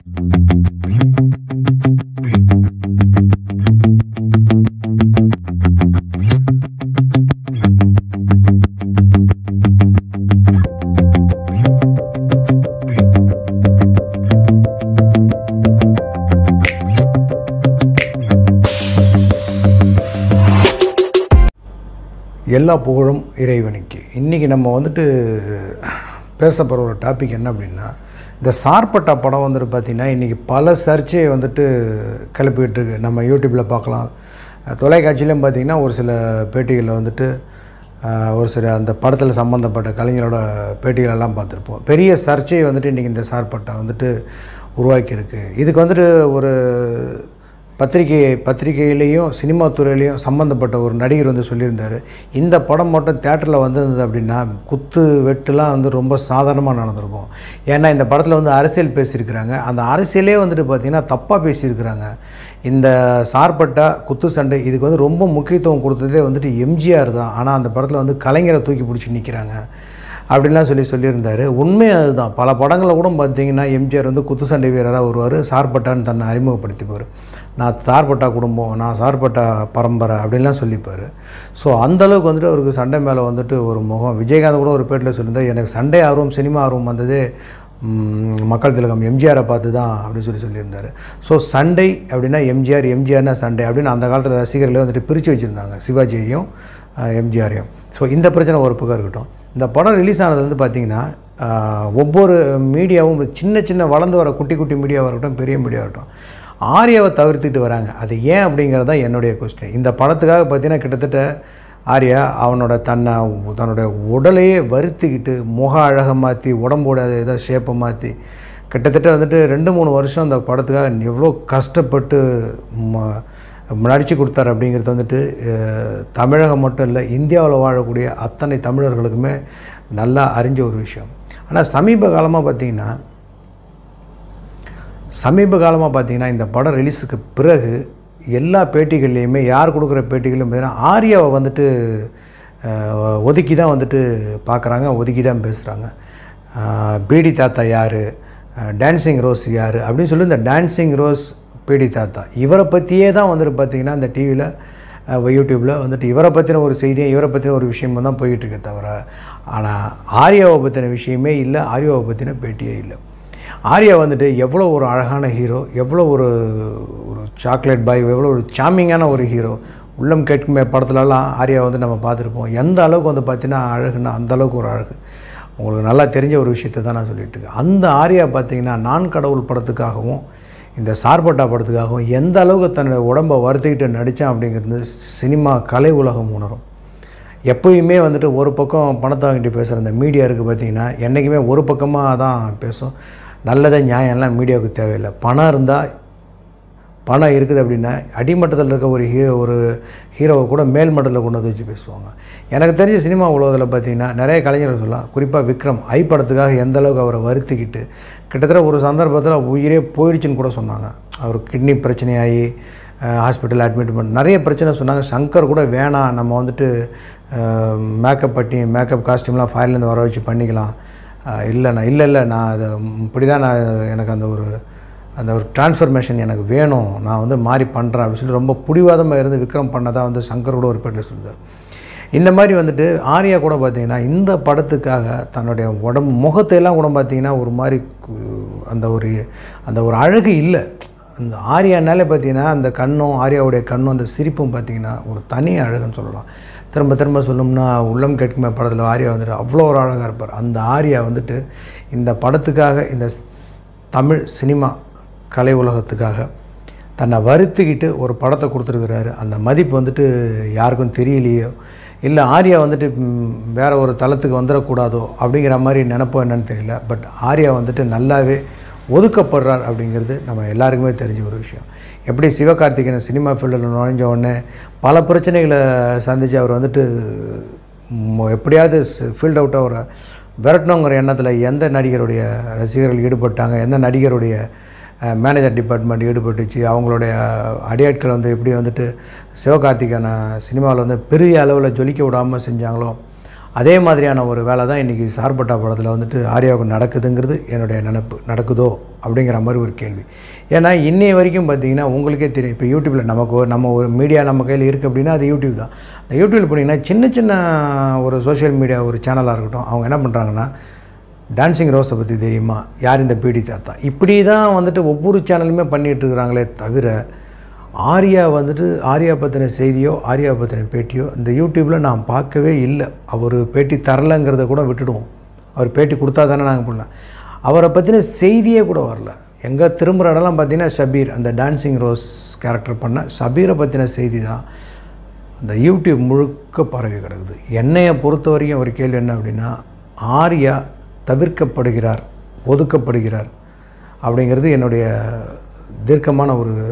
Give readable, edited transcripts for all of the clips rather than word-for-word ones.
எல்லா புகழும் இறைவனுக்கு. இன்றைக்கி நம்ம வந்துட்டு பேசப்படுற ஒரு டாபிக் என்ன அப்படின்னா, இந்த சார்பட்டா படம் வந்துட்டு பார்த்திங்கன்னா இன்றைக்கி பல சர்ச்சையை வந்துட்டு கிளப்பிகிட்ருக்கு. நம்ம யூடியூப்பில் பார்க்கலாம், தொலைக்காட்சியிலையும் பார்த்திங்கன்னா ஒரு சில பேட்டிகளில் வந்துட்டு ஒரு சில அந்த படத்தில் சம்மந்தப்பட்ட கலைஞரோட பேட்டிகளெல்லாம் பார்த்துருப்போம். பெரிய சர்ச்சையை வந்துட்டு இன்றைக்கி இந்த சார்பட்டா வந்துட்டு உருவாக்கியிருக்கு. இதுக்கு வந்துட்டு ஒரு பத்திரிகையிலையும் சினிமா துறையிலையும் சம்மந்தப்பட்ட ஒரு நடிகர் வந்து சொல்லியிருந்தார், இந்த படம் மட்டும் தேட்டரில் வந்திருந்தது அப்படின்னா குத்து வெட்டுலாம் வந்து ரொம்ப சாதாரணமாக நடந்திருக்கும். ஏன்னா இந்த படத்தில் வந்து அரசியல் பேசியிருக்கிறாங்க. அந்த அரசியலே வந்துட்டு பார்த்திங்கன்னா தப்பாக பேசியிருக்கிறாங்க. இந்த சார்பட்டா குத்து சண்டை இதுக்கு வந்து ரொம்ப முக்கியத்துவம் கொடுத்ததே வந்துட்டு எம்ஜிஆர் தான். ஆனால் அந்த படத்தில் வந்து கலைஞரை தூக்கி பிடிச்சி நிற்கிறாங்க அப்படின்லாம் சொல்லியிருந்தார். உண்மை அதுதான். பல படங்களில் கூட பார்த்திங்கன்னா எம்ஜிஆர் வந்து குத்து சண்டை வீரராக வருவார், சார்பட்டான்னு தன்னை அறிமுகப்படுத்திப்பார். நான் சார்பட்டா குடும்பம், நான் சார்பட்டா பரம்பரை அப்படின்லாம் சொல்லிப்பார். ஸோ அந்தளவுக்கு வந்துட்டு அவருக்கு சண்டை மேலே வந்துட்டு ஒரு முகம். விஜயகாந்த் கூட ஒரு பேட்டில் சொல்லியிருந்தார், எனக்கு சண்டை ஆர்வம் சினிமா ஆர்வம் வந்ததே மக்கள் திலகம் எம்ஜிஆரை பார்த்து தான் அப்படின்னு சொல்லியிருந்தார். ஸோ சண்டை அப்படின்னா எம்ஜிஆர்னா சண்டை அப்படின்னு அந்த காலத்தில் ரசிகர்களே வந்துட்டு பிரித்து வச்சுருந்தாங்க, சிவாஜியையும் எம்ஜிஆரையும். ஸோ இந்த பிரச்சனை ஒரு பக்கம் இருக்கட்டும். இந்த படம் ரிலீஸ் ஆனது வந்து பார்த்திங்கன்னா ஒவ்வொரு மீடியாவும் சின்ன சின்ன வளர்ந்து வர குட்டி குட்டி மீடியாவாக இருக்கட்டும், பெரிய மீடியாவாக இருக்கட்டும், ஆர்யாவை தவிர்த்துட்டு வராங்க. அது ஏன் அப்படிங்கிறது தான் என்னுடைய கொஸ்டின். இந்த படத்துக்காக பார்த்திங்கன்னா கிட்டத்தட்ட ஆர்யா தன்னுடைய உடலையே வருத்திக்கிட்டு முக அழகை மாற்றி உடம்போட ஏதோ ஷேப்பை மாற்றி கிட்டத்தட்ட வந்துட்டு 2-3 வருஷம் அந்த படத்துக்காக எவ்வளோ கஷ்டப்பட்டு நடித்து கொடுத்தார் அப்படிங்கிறது வந்துட்டு தமிழகம் மட்டும் இல்லை, இந்தியாவில் வாழக்கூடிய அத்தனை தமிழர்களுக்குமே நல்லா அறிஞ்ச ஒரு விஷயம். ஆனால் சமீப காலமாக பார்த்திங்கன்னா இந்த படம் ரிலீஸுக்கு பிறகு எல்லா பேட்டிகள்லேயுமே யார் கொடுக்குற பேட்டிகளையும் பார்த்திங்கன்னா ஆர்யாவை வந்துட்டு ஒதுக்கி தான் வந்துட்டு பார்க்குறாங்க, ஒதுக்கி தான் பேசுகிறாங்க. beedi thattha யார், டான்சிங் ரோஸ் யார் அப்படின்னு சொல்லி இந்த டான்சிங் ரோஸ் beedi thattha இவரை பற்றியே தான் வந்துட்டு பார்த்திங்கன்னா இந்த டிவியில் யூடியூப்பில் வந்துட்டு இவரை பற்றின ஒரு செய்தியும் இவரை பற்றின ஒரு விஷயமும் தான் போயிட்டுருக்கே தவிர, ஆனால் ஆர்யாவை பற்றின விஷயமே இல்லை, ஆர்யாவை பற்றின பேட்டியே இல்லை. ஆர்யா வந்துட்டு எவ்வளோ ஒரு அழகான ஹீரோ, எவ்வளோ ஒரு சாக்லேட் பாய், எவ்வளோ ஒரு சாமிங்கான ஒரு ஹீரோ. உள்ளம் கேட்குமே படத்துலலாம் ஆர்யா வந்து நம்ம பார்த்துருப்போம். எந்த அளவுக்கு வந்து பார்த்திங்கன்னா அழகுன்னா அந்தளவுக்கு ஒரு அழகு. உங்களுக்கு நல்லா தெரிஞ்ச ஒரு விஷயத்தை தான் நான் சொல்லிகிட்டு இருக்கேன். அந்த ஆர்யா பார்த்திங்கன்னா நான் கடவுள் படத்துக்காகவும் இந்த சார்பட்டா படத்துக்காகவும் எந்த அளவுக்கு தன்னுடைய உடம்பை வருத்திக்கிட்டு நடித்தான் அப்படிங்கிறது சினிமா கலை உலகம் உணரும். எப்போயுமே வந்துட்டு ஒரு பக்கம் பணத்தை வாங்கிட்டு பேசுகிற அந்த மீடியா இருக்குது பார்த்திங்கன்னா என்றைக்குமே ஒரு பக்கமாக தான் பேசும். நல்லதே நியாயம்லாம் மீடியாவுக்கு தேவையில்லை. பணம் இருக்குது அப்படின்னா அடிமட்டத்தில் இருக்க ஒரு ஹீரோவை கூட மேல் மட்டத்தில் கொண்டு வந்து வச்சு பேசுவாங்க. எனக்கு தெரிஞ்ச சினிமா உலகத்தில் பார்த்திங்கன்னா நிறைய கலைஞர்கள் சொல்லலாம், குறிப்பாக விக்ரம் ஐ படத்துக்காக எந்த அளவுக்கு அவரை வருத்திக்கிட்டு கிட்டத்தட்ட ஒரு சந்தர்ப்பத்தில் உயிரே போயிடுச்சுன்னு கூட சொன்னாங்க. அவர் கிட்னி பிரச்சனையாகி ஹாஸ்பிட்டல் அட்மிட் பண்ண நிறைய பிரச்சனை சொன்னாங்க. சங்கர் கூட வேணாம், நம்ம வந்துட்டு மேக்கப் காஸ்டியூம்லாம் ஃபாரின்லேருந்து வர வச்சு பண்ணிக்கலாம். இல்லை நான் அதை இப்படி தான் எனக்கு அந்த ஒரு டிரான்ஸ்ஃபர்மேஷன் எனக்கு வேணும், நான் வந்து மாறி பண்ணுறேன் அப்படின்னு சொல்லி ரொம்ப பிடிவாதமாக இருந்து விக்ரம் பண்ணதான் வந்து சங்கர் கூட ஒரு பேட்டில் சொல்லியிருந்தார். இந்த மாதிரி வந்துட்டு ஆர்யா கூட பார்த்திங்கன்னா இந்த படத்துக்காக தன்னுடைய உடம்பு முகத்தையெல்லாம் கூட பார்த்திங்கன்னா ஒரு மாதிரி அந்த ஒரு அழகு இல்லை. அந்த ஆர்யானாலே பார்த்திங்கன்னா அந்த ஆர்யாவுடைய கண்ணும் அந்த சிரிப்பும் பார்த்திங்கன்னா ஒரு தனி அழகுன்னு சொல்லலாம். திரும்ப சொல்லணும்னா உள்ளம் கேட்குமே படத்தில் ஆர்யா வந்துட்டு அவ்வளோ ஒரு அழகாக இருப்பார். அந்த ஆர்யா வந்துட்டு இந்த படத்துக்காக இந்த தமிழ் சினிமா கலை உலகத்துக்காக தன்னை வருத்திக்கிட்டு ஒரு படத்தை கொடுத்துருக்கிறாரு. அந்த மதிப்பு வந்துட்டு யாருக்கும் தெரியலையோ, இல்லை ஆர்யா வந்துட்டு வேறு ஒரு தளத்துக்கு வந்துடக்கூடாதோ அப்படிங்கிற மாதிரி நினைப்போ என்னன்னு தெரியல. பட் ஆர்யா வந்துட்டு நல்லாவே ஒதுக்கப்படுறார் அப்படிங்கிறது நம்ம எல்லாருக்குமே தெரிஞ்ச ஒரு விஷயம். எப்படி சிவகார்த்திகேயன் சினிமா ஃபீல்டில் நுழைஞ்ச உடனே பல பிரச்சனைகளை சந்தித்து அவர் வந்துட்டு எப்படியாவது ஃபீல்ட் அவுட்டாக ஒரு விரட்டணுங்கிற எண்ணத்தில் எந்த நடிகருடைய ரசிகர்கள் ஈடுபட்டாங்க, எந்த நடிகருடைய மேனேஜர் டிபார்ட்மெண்ட் ஈடுபட்டுச்சு, அவங்களுடைய அடியாட்கள் வந்து எப்படி வந்துட்டு சிவகார்த்திகேயனை சினிமாவில் வந்து பெரிய அளவில் ஜொலிக்க விடாமல் செஞ்சாங்களோ, அதே மாதிரியான ஒரு வேலை தான் இன்றைக்கி சார்பட்டா படத்தில் வந்துட்டு ஆர்யாவுக்கு நடக்குதுங்கிறது என்னுடைய நினப்பு. நடக்குதோ அப்படிங்கிற மாதிரி ஒரு கேள்வி. ஏன்னா இன்னைய வரைக்கும் பார்த்திங்கன்னா உங்களுக்கே தெரியும், இப்போ யூடியூப்பில் நம்ம ஒரு மீடியா நம்ம கையில் இருக்குது அப்படின்னா அது யூடியூப் தான். அந்த யூடியூப்பில் போனீங்கன்னா சின்ன சின்ன ஒரு சோஷியல் மீடியா ஒரு சேனலாக இருக்கட்டும், அவங்க என்ன பண்ணுறாங்கன்னா டான்ஸிங் ரோஸை பற்றி தெரியுமா, யார் இந்த பீடி தாத்தா, இப்படி தான் வந்துட்டு ஒவ்வொரு சேனலுமே பண்ணிகிட்ருக்குறாங்களே தவிர ஆர்யா பற்றின செய்தியோ ஆர்யா பற்றின பேட்டியோ இந்த யூடியூப்பில் நான் பார்க்கவே இல்லை. அவர் பேட்டி தரலைங்கிறத கூட விட்டுடுவோம். அவர் பேட்டி கொடுத்தா தானே நாங்கள் பண்ணலாம். அவரை பற்றின செய்தியே கூட வரல. எங்கே திரும்புகிற இடம்லாம் பார்த்திங்கன்னா ஷபீர், அந்த டான்ஸிங் ரோஸ் கேரக்டர் பண்ண ஷபீரை பற்றின செய்தி தான் அந்த யூடியூப் முழுக்க பரவி கிடக்குது. என்னையை பொறுத்த வரைக்கும் ஒரு கேள்வி என்ன அப்படின்னா, ஆர்யா தவிர்க்கப்படுகிறார், ஒதுக்கப்படுகிறார் அப்படிங்கிறது என்னுடைய தீர்க்கமான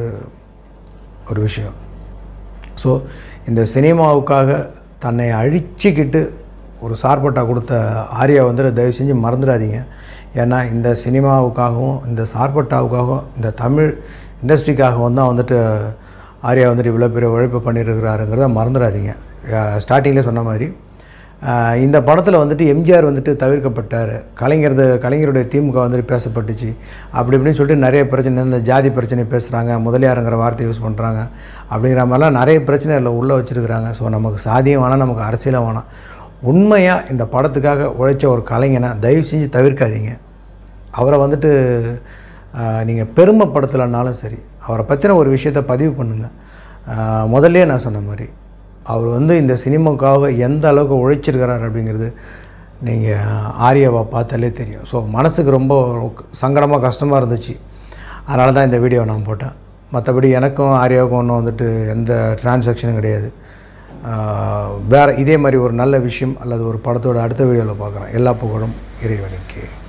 ஒரு விஷயம். ஸோ இந்த சினிமாவுக்காக தன்னை அழிச்சிக்கிட்டு ஒரு சார்பட்டா கொடுத்த ஆர்யா வந்துட்டு தயவு செஞ்சு மறந்துடாதீங்க. ஏன்னா இந்த சினிமாவுக்காகவும் இந்த சார்பட்டாவுக்காகவும் இந்த தமிழ் இண்டஸ்ட்ரிக்காகவும் தான் வந்துட்டு ஆர்யா வந்துட்டு இவ்வளோ பெரிய உழைப்பு பண்ணியிருக்கிறாருங்கிறத மறந்துடாதீங்க. ஸ்டார்டிங்கில் சொன்ன மாதிரி இந்த படத்தில் வந்துட்டு எம்ஜிஆர் வந்துட்டு தவிர்க்கப்பட்டார், கலைஞருடைய திமுக வந்துட்டு பேசப்பட்டுச்சு அப்படி இப்படின்னு சொல்லிட்டு நிறைய பிரச்சனை, இந்த ஜாதி பிரச்சனை பேசுகிறாங்க, முதலியாருங்கிற வார்த்தை யூஸ் பண்ணுறாங்க, அப்படிங்கிற மாதிரிலாம் நிறைய பிரச்சனை இல்லை உள்ளே வச்சுருக்கிறாங்க. ஸோ நமக்கு சாதியம் வேணாம், நமக்கு அரசியலும் வேணாம். உண்மையாக இந்த படத்துக்காக உழைச்ச ஒரு கலைஞனை தயவு செஞ்சு தவிர்க்காதீங்க. அவரை வந்துட்டு நீங்கள் பெருமைப்படுத்தலைனாலும் சரி, அவரை பற்றின ஒரு விஷயத்தை பதிவு பண்ணுங்கள். முதல்ல நான் சொன்ன மாதிரி அவர் இந்த சினிமாவுக்காக எந்த அளவுக்கு உழைச்சிருக்கிறார் அப்படிங்கிறது நீங்கள் ஆர்யாவை பார்த்தாலே தெரியும். ஸோ மனசுக்கு ரொம்ப சங்கடமாக கஷ்டமாக இருந்துச்சு. அதனால தான் இந்த வீடியோவை நான் போட்டேன். மற்றபடி எனக்கும் ஆர்யாவுக்கும் ஒன்றும் வந்துட்டு எந்த டிரான்சாக்ஷனும் கிடையாது. வேறு இதே மாதிரி ஒரு நல்ல விஷயம் அல்லது ஒரு படத்தோட அடுத்த வீடியோவில் பார்க்குறேன். எல்லா புகழும் இறைவனுக்கு.